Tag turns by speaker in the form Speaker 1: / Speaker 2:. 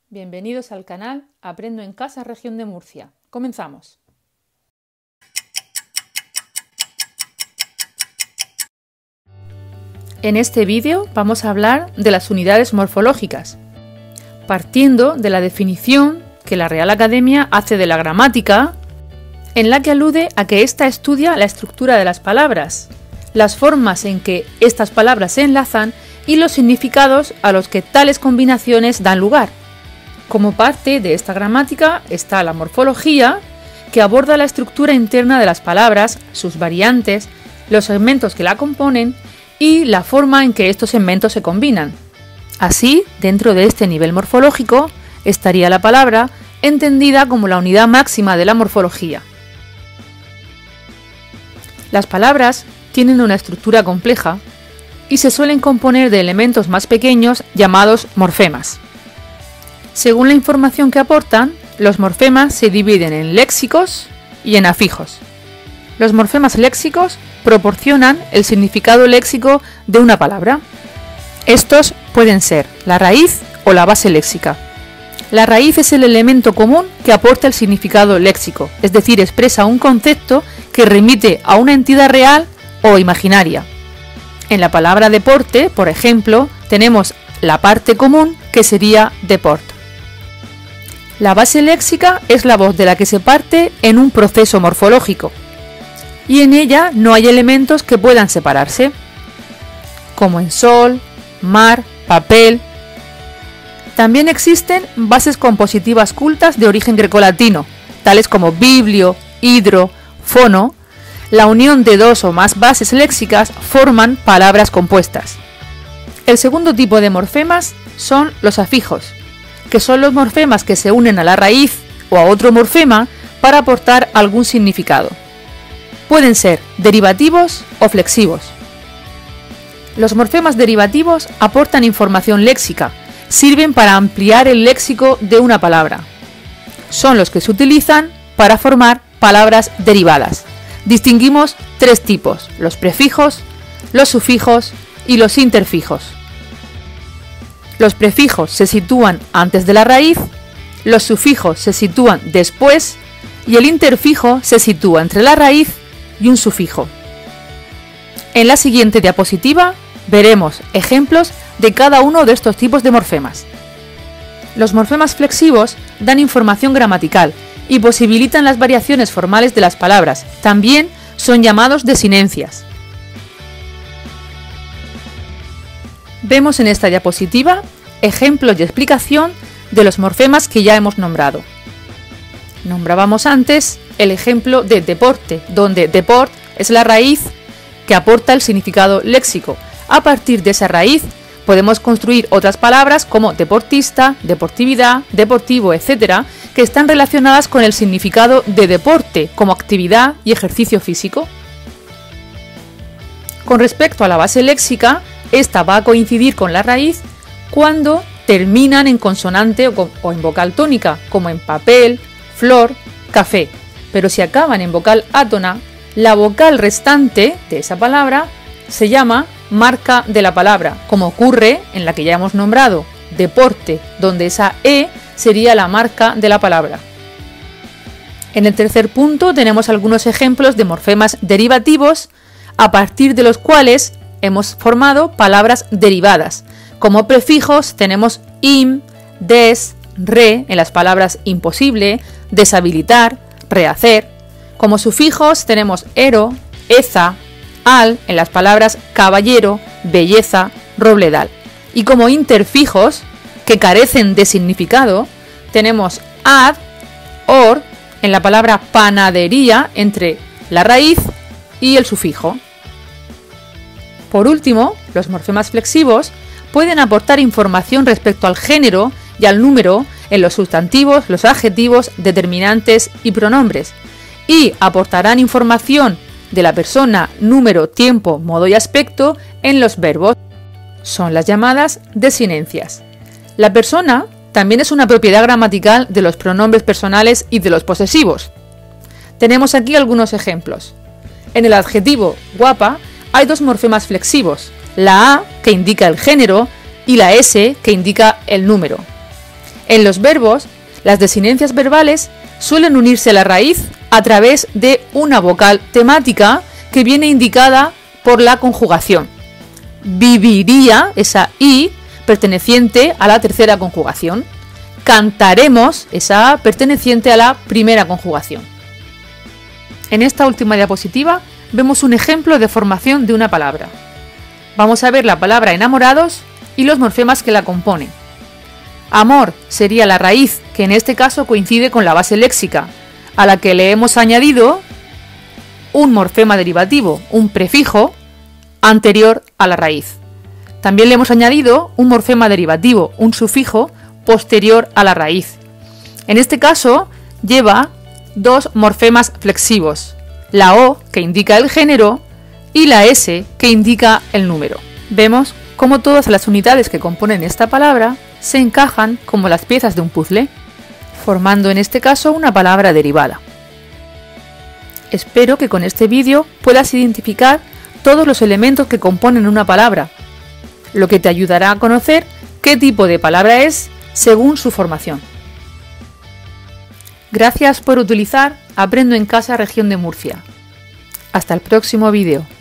Speaker 1: Bienvenidos al canal Aprendo en Casa Región de Murcia. Comenzamos. En este vídeo vamos a hablar de las unidades morfológicas, partiendo de la definición que la Real Academia hace de la gramática, en la que alude a que ésta estudia la estructura de las palabras, las formas en que estas palabras se enlazan y los significados a los que tales combinaciones dan lugar. Como parte de esta gramática está la morfología, que aborda la estructura interna de las palabras, sus variantes, los segmentos que la componen y la forma en que estos segmentos se combinan. Así, dentro de este nivel morfológico, estaría la palabra entendida como la unidad máxima de la morfología. Las palabras tienen una estructura compleja y se suelen componer de elementos más pequeños llamados morfemas. Según la información que aportan, los morfemas se dividen en léxicos y en afijos. Los morfemas léxicos proporcionan el significado léxico de una palabra. Estos pueden ser la raíz o la base léxica. La raíz es el elemento común que aporta el significado léxico, es decir, expresa un concepto que remite a una entidad real o imaginaria. En la palabra deporte, por ejemplo, tenemos la parte común que sería deport. La base léxica es la voz de la que se parte en un proceso morfológico, y en ella no hay elementos que puedan separarse, como en sol, mar, papel. También existen bases compositivas cultas de origen grecolatino, tales como biblio, hidro, fono. La unión de dos o más bases léxicas forman palabras compuestas. El segundo tipo de morfemas son los afijos, que son los morfemas que se unen a la raíz o a otro morfema para aportar algún significado. Pueden ser derivativos o flexivos. Los morfemas derivativos aportan información léxica, sirven para ampliar el léxico de una palabra. Son los que se utilizan para formar palabras derivadas. Distinguimos tres tipos: los prefijos, los sufijos y los interfijos. Los prefijos se sitúan antes de la raíz, los sufijos se sitúan después y el interfijo se sitúa entre la raíz y un sufijo. En la siguiente diapositiva veremos ejemplos de cada uno de estos tipos de morfemas. Los morfemas flexivos dan información gramatical y posibilitan las variaciones formales de las palabras. También son llamados desinencias. Vemos en esta diapositiva ejemplos y explicación de los morfemas que ya hemos nombrado. Nombrábamos antes el ejemplo de deporte, donde deport es la raíz que aporta el significado léxico. A partir de esa raíz podemos construir otras palabras como deportista, deportividad, deportivo, etc., que están relacionadas con el significado de deporte como actividad y ejercicio físico. Con respecto a la base léxica, esta va a coincidir con la raíz cuando terminan en consonante o en vocal tónica, como en papel, flor, café. Pero si acaban en vocal átona, la vocal restante de esa palabra se llama marca de la palabra, como ocurre en la que ya hemos nombrado, deporte, donde esa E sería la marca de la palabra. En el tercer punto tenemos algunos ejemplos de morfemas derivativos, a partir de los cuales hemos formado palabras derivadas. Como prefijos tenemos im, des, re en las palabras imposible, deshabilitar, rehacer. Como sufijos tenemos ero, eza, al en las palabras caballero, belleza, robledal. Y como interfijos, que carecen de significado, tenemos ad, or en la palabra panadería entre la raíz y el sufijo. Por último, los morfemas flexivos pueden aportar información respecto al género y al número en los sustantivos, los adjetivos, determinantes y pronombres, y aportarán información de la persona, número, tiempo, modo y aspecto en los verbos. Son las llamadas desinencias. La persona también es una propiedad gramatical de los pronombres personales y de los posesivos. Tenemos aquí algunos ejemplos. En el adjetivo guapa hay dos morfemas flexivos, la A, que indica el género, y la S, que indica el número. En los verbos, las desinencias verbales suelen unirse a la raíz a través de una vocal temática que viene indicada por la conjugación. Viviría, esa I, perteneciente a la tercera conjugación. Cantaremos, esa A, perteneciente a la primera conjugación. En esta última diapositiva vemos un ejemplo de formación de una palabra. Vamos a ver la palabra enamorados y los morfemas que la componen. Amor sería la raíz, que en este caso coincide con la base léxica, a la que le hemos añadido un morfema derivativo, un prefijo, anterior a la raíz. También le hemos añadido un morfema derivativo, un sufijo, posterior a la raíz. En este caso, lleva dos morfemas flexivos, la O, que indica el género, y la S, que indica el número. Vemos cómo todas las unidades que componen esta palabra se encajan como las piezas de un puzzle, formando en este caso una palabra derivada. Espero que con este vídeo puedas identificar todos los elementos que componen una palabra, lo que te ayudará a conocer qué tipo de palabra es según su formación. Gracias por utilizar Aprendo en Casa Región de Murcia. Hasta el próximo vídeo.